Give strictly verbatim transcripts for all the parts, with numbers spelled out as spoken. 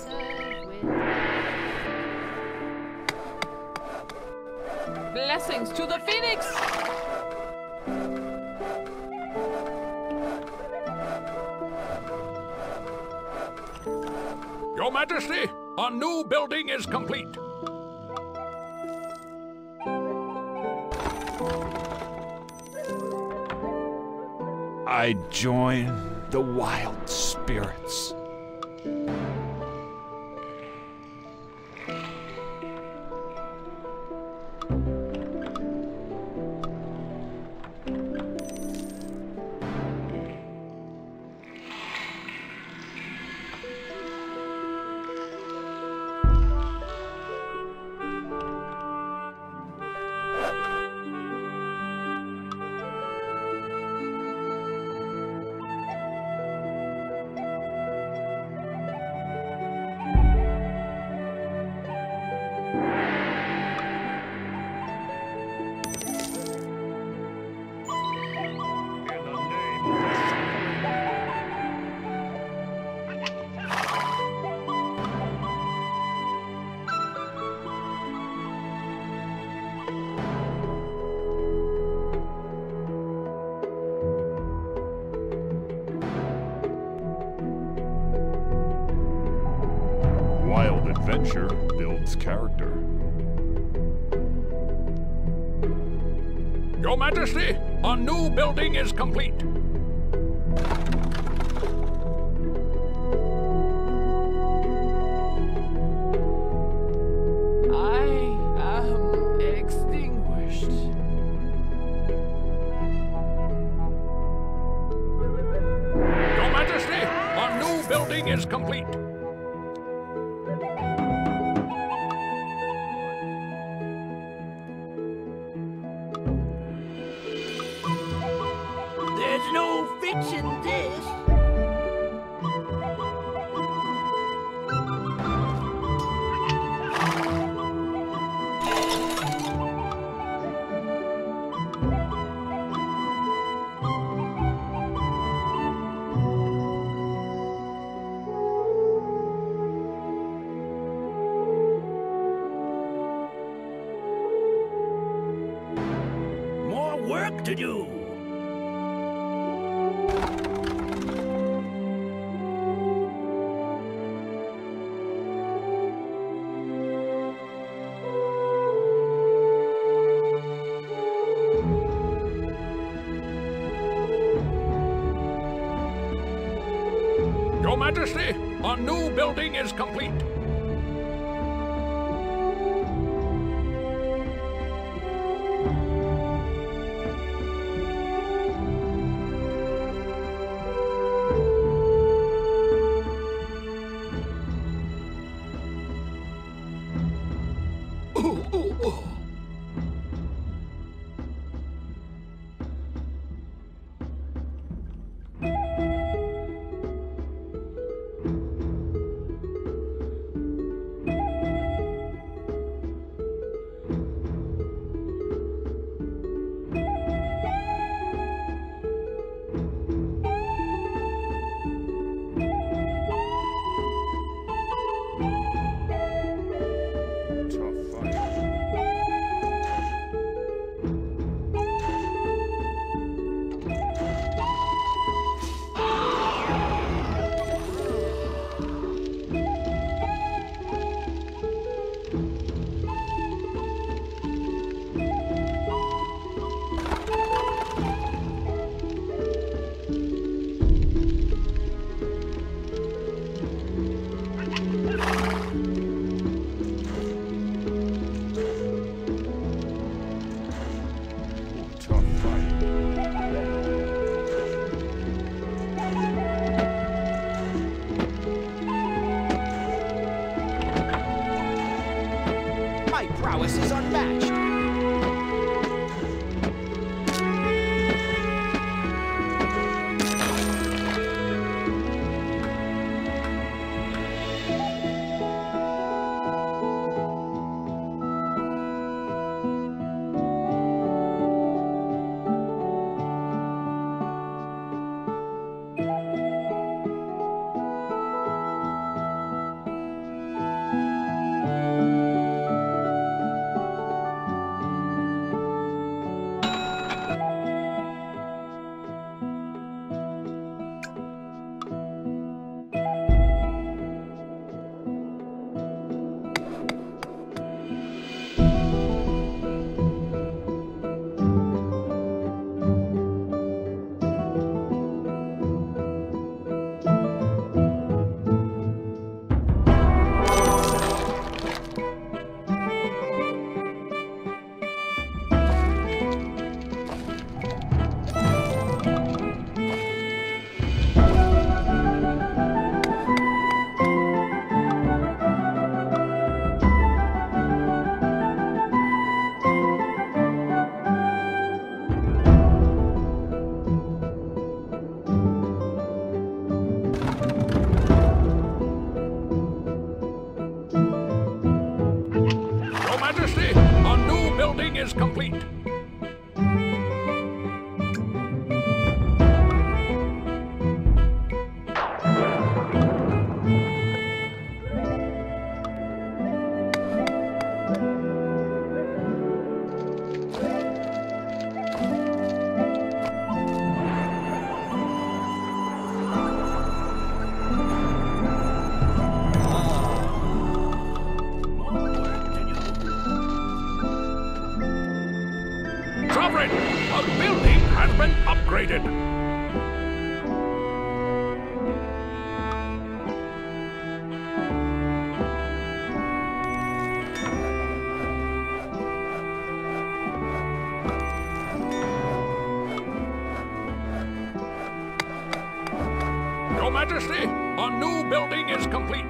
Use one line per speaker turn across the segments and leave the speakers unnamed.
serve with blessings to the Phoenix!
Your Majesty, a new building is complete. I join the wild spirits. Adventure builds character. Your Majesty, a new building is complete.
I am extinguished.
Your Majesty, a new building is complete.
There's no fixing this. More work to do.
Your Majesty, a new building is complete. Ooh, ooh, ooh.
My prowess is unmatched.
upgraded. Your Majesty, a new building is complete.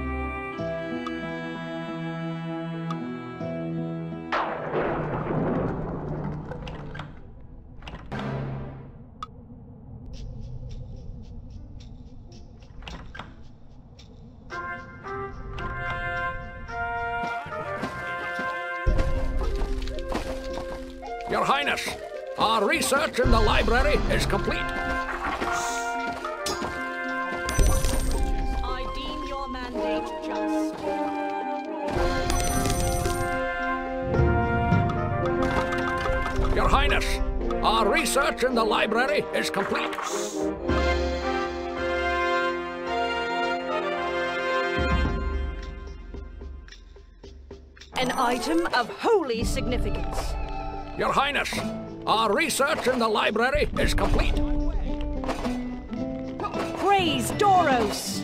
Your Highness, our research in the library is complete.
I deem your mandate just.
Your Highness, our research in the library is complete.
An item of holy significance.
Your Highness, our research in the library is complete.
Praise Doros!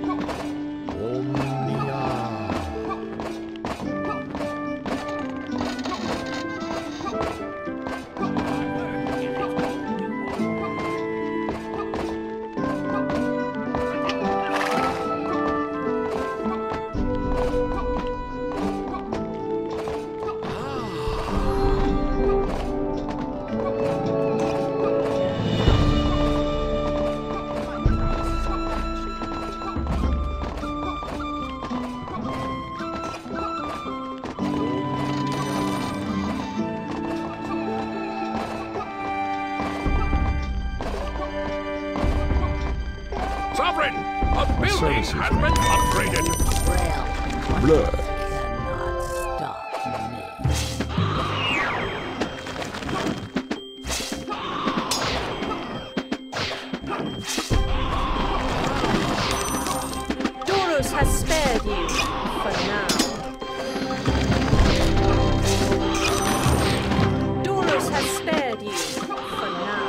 Sovereign, a building has been upgraded.
Blood.
Doros has spared you for now. Doros has spared you for now.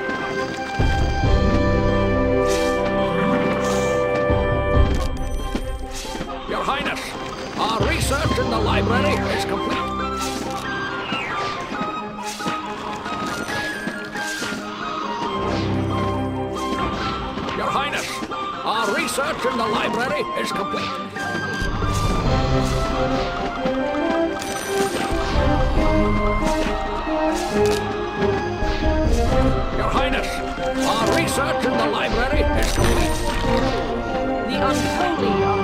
Your Highness, our research in the library is complete. Your Highness, our research in the library is complete. Your Highness, our research in the library is complete.
The unholy are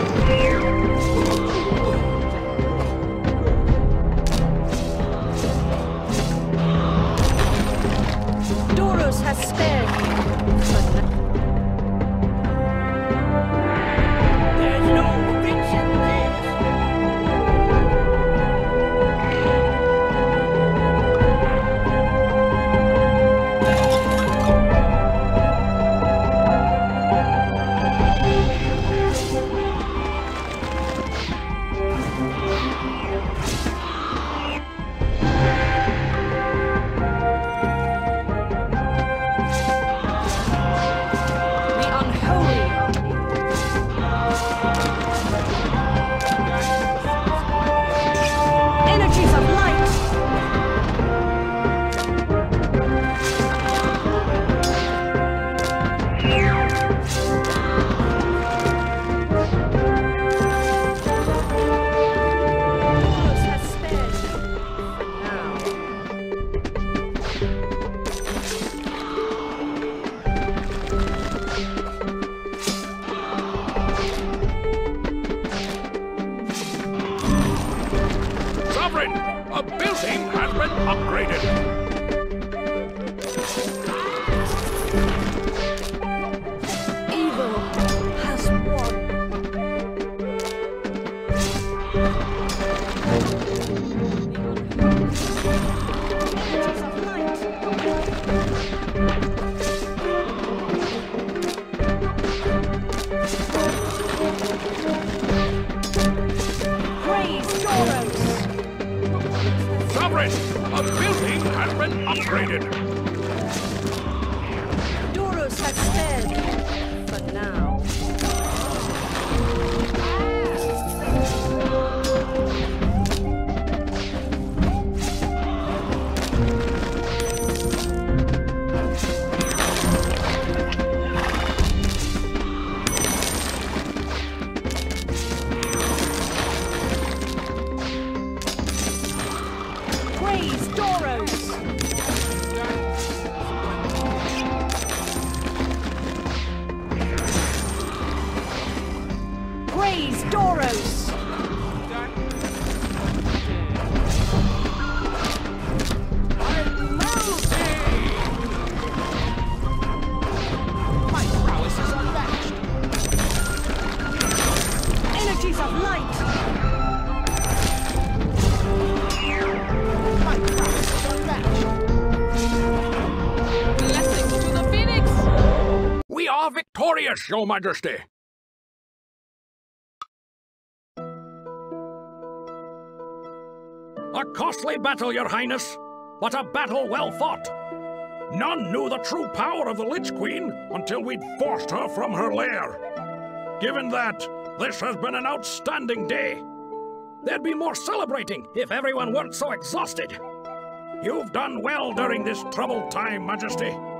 Doros has spared you for now.
There's no fixing this.
The unholy are energies of light. Doros has spared you for now.
Sovereign, a building has been upgraded.
Evil has won. Energies of light. Praise Doros!
Sovereign, a building has been upgraded.
spared you. For now. Praise Doros! Praise Doros!
My prowess is unmatched.
Energies of light!
My prowess is unmatched.
Blessings to the Phoenix!
We are victorious, Your Majesty. A costly battle, Your Highness, but a battle well fought. None knew the true power of the Liche Queen until we'd forced her from her lair. Given that, this has been an outstanding day. There'd be more celebrating if everyone weren't so exhausted. You've done well during this troubled time, Majesty.